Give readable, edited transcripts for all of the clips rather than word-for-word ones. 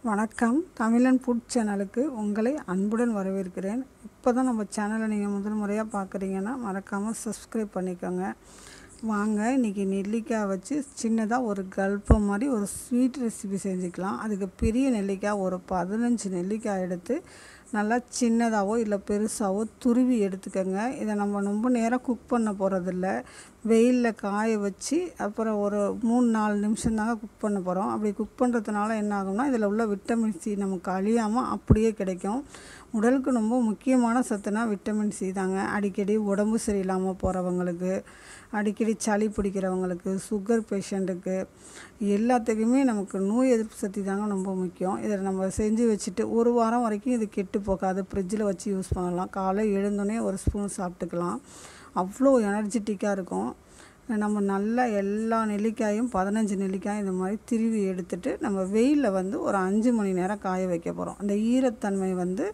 வணக்கம். தமிழன் ஃபுட் சேனலுக்கு உங்களை அன்புடன் வரவேற்கிறேன். இப்போ தான் நம்ம சேனலை நீங்கள் முதல் முறையாக பார்க்குறீங்கன்னா மறக்காமல் சப்ஸ்கிரைப் பண்ணிக்கோங்க. வாங்க இன்றைக்கி நெல்லிக்காய் வச்சு சின்னதாக ஒரு கல்பம் மாதிரி ஒரு ஸ்வீட் ரெசிபி செஞ்சுக்கலாம். அதுக்கு பெரிய நெல்லிக்காய் ஒரு 15 நெல்லிக்காய் எடுத்து நல்லா சின்னதாகவோ இல்லை பெருசாகவோ துருவி எடுத்துக்கோங்க. இதை நம்ம ரொம்ப நேரம் குக் பண்ண போகிறதில்ல, வெயிலில் காய வச்சு அப்புறம் ஒரு 3-4 நிமிஷம் தாங்க குக் பண்ண போகிறோம். அப்படி குக் பண்ணுறதுனால என்ன ஆகும்னா இதில் உள்ள விட்டமின் சி நமக்கு அழியாமல் அப்படியே கிடைக்கும். உடலுக்கு ரொம்ப முக்கியமான சத்துனா விட்டமின் சி தாங்க. அடிக்கடி உடம்பு சரியில்லாமல் போகிறவங்களுக்கு, அடிக்கடி சளி பிடிக்கிறவங்களுக்கு, சுகர் பேஷண்ட்டுக்கு எல்லாத்துக்குமே நமக்கு நோய் எதிர்ப்பு சக்தி தாங்க ரொம்ப முக்கியம். இதை நம்ம செஞ்சு வச்சுட்டு ஒரு வாரம் வரைக்கும் இது கெட்டு போகாது. ஃப்ரிட்ஜில் வச்சு யூஸ் பண்ணலாம். காலை எழுந்தோடனே ஒரு ஸ்பூன் சாப்பிட்டுக்கலாம். அவ்வளோ எனர்ஜெட்டிக்காக இருக்கும். நம்ம நல்லா எல்லா நெல்லிக்காயும் 15 நெல்லிக்காயும் இந்த மாதிரி திருவி எடுத்துகிட்டு நம்ம வெயிலில் ஒரு 5 மணி நேரம் காய வைக்க போகிறோம். அந்த ஈரத்தன்மை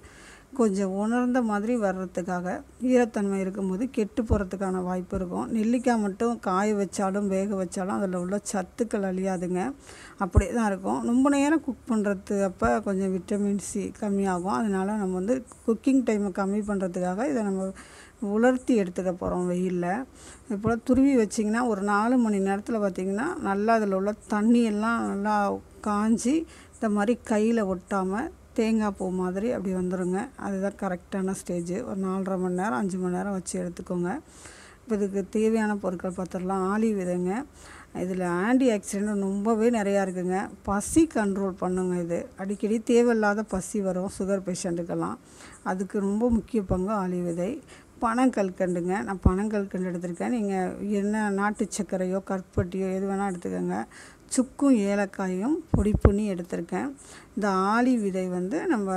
கொஞ்சம் உணர்ந்த மாதிரி வர்றதுக்காக. ஈரத்தன்மை இருக்கும்போது கெட்டு போகிறதுக்கான வாய்ப்பு இருக்கும். நெல்லிக்காய் மட்டும் காய வச்சாலும் வேக வச்சாலும் அதில் உள்ள சத்துக்கள் அழியாதுங்க, அப்படியே தான் இருக்கும். ரொம்ப நேரம் குக் பண்ணுறது அப்போ கொஞ்சம் விட்டமின் சி கம்மியாகும். அதனால் நம்ம குக்கிங் டைமை கம்மி பண்ணுறதுக்காக இதை நம்ம உலர்த்தி எடுத்துக்க போகிறோம் வெயிலில். இப்போ துருவி வச்சிங்கன்னா ஒரு 4 மணி நேரத்தில் பார்த்திங்கன்னா நல்லா அதில் உள்ள தண்ணியெல்லாம் நல்லா காஞ்சி இந்த மாதிரி கையில் ஒட்டாமல் தேங்காய் பூ மாதிரி அப்படி வந்துடுங்க. அதுதான் கரெக்டான ஸ்டேஜ். ஒரு 4.5 மணி நேரம் 5 மணி நேரம் வச்சு எடுத்துக்கோங்க. இப்போ இதுக்கு தேவையான பொருட்கள் பார்த்துடலாம். ஆலிவ் விதைங்க. இதில் ஆன்டி ஆக்சிடென்ட் ரொம்பவே நிறையா இருக்குங்க. பசி கண்ட்ரோல் பண்ணுங்க. இது அடிக்கடி தேவையில்லாத பசி வரும் சுகர் பேஷண்ட்டுக்கெல்லாம். அதுக்கு ரொம்ப முக்கிய பங்கு ஆலிவ் விதை. பனங்கல்கண்டுங்க. நான் பனங்கல்கண்டு எடுத்திருக்கேன். நீங்கள் என்ன நாட்டு சர்க்கரையோ கருப்பட்டியோ எது வேணால் எடுத்துக்கோங்க. சுக்கும் ஏலக்காயும் பொடி பண்ணி எடுத்திருக்கேன். இந்த ஆலிவ் விதை நம்ம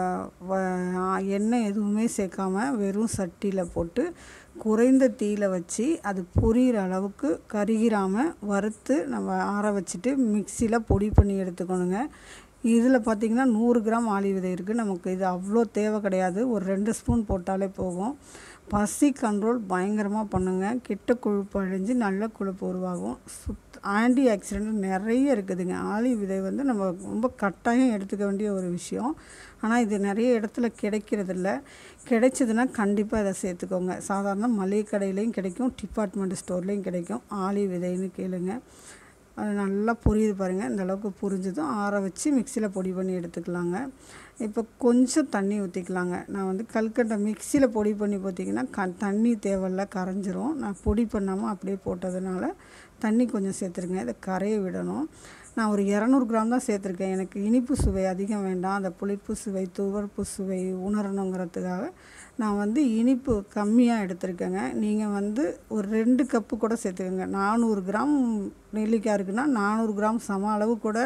எண்ணெய் எதுவுமே சேர்க்காமல் வெறும் சட்டியில் போட்டு குறைந்த தீயில் வச்சு அது பொரியிற அளவுக்கு கருகிராமல் வறுத்து நம்ம ஆற வச்சுட்டு மிக்சியில் பொடி பண்ணி எடுத்துக்கணுங்க. இதில் பார்த்திங்கன்னா 100 கிராம் ஆலிவ் விதை இருக்குது. நமக்கு இது அவ்வளோ தேவை கிடையாது. ஒரு 2 ஸ்பூன் போட்டாலே போகும். பசி கண்ட்ரோல் பயங்கரமாக பண்ணுங்க. கெட்ட கொழுப்பு அழிஞ்சு நல்ல கொழுப்பு உருவாகும். ஆன்டி ஆக்சிடென்ட் நிறைய இருக்குதுங்க. ஆலிவ் விதை நம்ம ரொம்ப கட்டாயம் எடுத்துக்க வேண்டிய ஒரு விஷயம். ஆனால் இது நிறைய இடத்துல கிடைக்கிறதில்ல. கிடைச்சதுன்னா கண்டிப்பாக இதை சேர்த்துக்கோங்க. சாதாரண மளிகை கடையிலையும் கிடைக்கும், டிபார்ட்மெண்ட் ஸ்டோர்லேயும் கிடைக்கும். ஆலிவ் விதைன்னு கேளுங்க. அது நல்லா புரியுது பாருங்கள். இந்த அளவுக்கு புரிஞ்சதும் ஆற வச்சு மிக்சியில் பொடி பண்ணி எடுத்துக்கலாங்க. இப்போ கொஞ்சம் தண்ணி ஊற்றிக்கலாங்க. நான் கல்கண்டை மிக்சியில் பொடி பண்ணி பார்த்திங்கன்னா தண்ணி தேவையில்ல, கரைஞ்சிரும். நான் பொடி பண்ணாமல் அப்படியே போட்டதுனால தண்ணி கொஞ்சம் சேர்த்துருங்க. இதை கரைய விடணும். நான் ஒரு 200 கிராம் தான் சேர்த்துருக்கேன். எனக்கு இனிப்பு சுவை அதிகம் வேண்டாம். அந்த புளிப்பு சுவை துவர்ப்பு சுவை உணரணுங்கிறதுக்காக நான் இனிப்பு கம்மியாக எடுத்திருக்கேங்க. நீங்கள் ஒரு 2 கப்பு கூட சேர்த்துக்கோங்க. 400 கிராம் நெல்லிக்காய் இருக்குன்னா 400 கிராம் சம அளவு கூட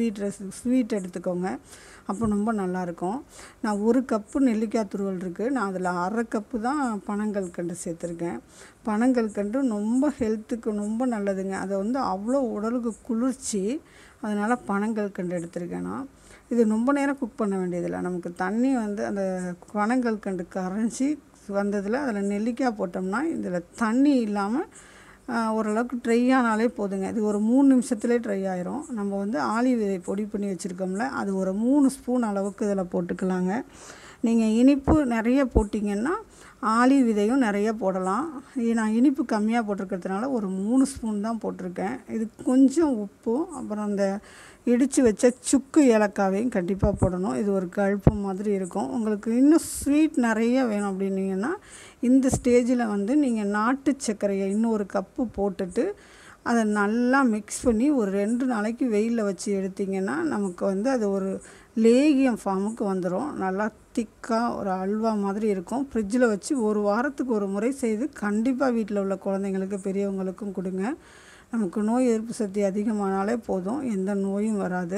ஸ்வீட் எடுத்துக்கோங்க. அப்போ ரொம்ப நல்லாயிருக்கும். நான் 1 கப்பு நெல்லிக்காய் துருவல் இருக்குது. நான் அதில் 1/2 கப்பு தான் பனங்கல்கண்டு சேர்த்துருக்கேன். பனங்கல்கண்டு ரொம்ப ஹெல்த்துக்கு ரொம்ப நல்லதுங்க. அதை அவ்வளோ உடலுக்கு குளிர்ச்சி. அதனால் பனங்கல்கண்டு எடுத்திருக்கேன் நான். இது ரொம்ப நேரம் குக் பண்ண வேண்டியதில்லை. நமக்கு தண்ணி அந்த பனங்கல்கண்டு கரைஞ்சி வந்ததில் அதில் நெல்லிக்காய் போட்டோம்னா இதில் தண்ணி இல்லாமல் ஓரளவுக்கு ட்ரை ஆனாலே போதுங்க. இது ஒரு 3 நிமிஷத்துலேயே ட்ரை ஆயிரும். நம்ம ஆலிவ் விதை பொடி பண்ணி வச்சுருக்கோம்ல, அது ஒரு 3 ஸ்பூன் அளவுக்கு இதில் போட்டுக்கலாங்க. நீங்கள் இனிப்பு நிறைய போட்டிங்கன்னா ஆலிவ் விதையும் நிறைய போடலாம். நான் இனிப்பு கம்மியாக போட்டிருக்கிறதுனால ஒரு 3 ஸ்பூன் தான் போட்டிருக்கேன். இது கொஞ்சம் உப்பும் அப்புறம் அந்த இடித்து வச்ச சுக்கு ஏலக்காவையும் கண்டிப்பாக போடணும். இது ஒரு கழுப்பு மாதிரி இருக்கும். உங்களுக்கு இன்னும் ஸ்வீட் நிறைய வேணும் அப்படின்னீங்கன்னா இந்த ஸ்டேஜில் நீங்கள் நாட்டு சர்க்கரையை இன்னும் 1 கப்பு போட்டுட்டு அதை நல்லா மிக்ஸ் பண்ணி ஒரு 2 நாளைக்கு வெயிலில் வச்சு எடுத்திங்கன்னா நமக்கு அது ஒரு லேகியம் ஃபார்முக்கு வந்துடும். நல்லா திக்காக ஒரு அல்வா மாதிரி இருக்கும். ஃப்ரிட்ஜில் வச்சு ஒரு வாரத்துக்கு ஒரு முறை செய்து கண்டிப்பாக வீட்டில் உள்ள குழந்தைங்களுக்கு பெரியவங்களுக்கும் கொடுங்க. நமக்கு நோய் எதிர்ப்பு சக்தி அதிகமானாலே போதும், எந்த நோயும் வராது.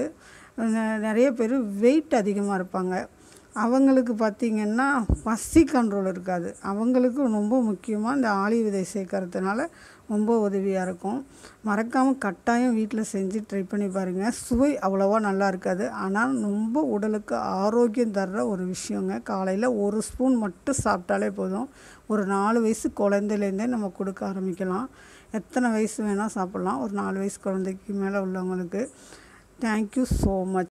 நிறைய பேர் வெயிட் அதிகமாக இருப்பாங்க. அவங்களுக்கு பார்த்திங்கன்னா பசி கண்ட்ரோல் இருக்காது. அவங்களுக்கு ரொம்ப முக்கியமாக இந்த ஆலிவ் விதை சேர்க்கறதுனால ரொம்ப உதவியாக இருக்கும். மறக்காமல் கட்டாயம் வீட்டில் செஞ்சு ட்ரை பண்ணி பாருங்கள். சுவை அவ்வளோவா நல்லா இருக்காது, ஆனால் ரொம்ப உடலுக்கு ஆரோக்கியம் தர்ற ஒரு விஷயங்க. காலையில் 1 ஸ்பூன் மட்டும் சாப்பிட்டாலே போதும். ஒரு 4 வயசு குழந்தையிலேருந்தே நம்ம கொடுக்க ஆரம்பிக்கலாம். எத்தனை வயசு வேணால் சாப்பிட்லாம். ஒரு 4 வயசு குழந்தைக்கு மேலே உள்ளவங்களுக்கு. Thank you so much.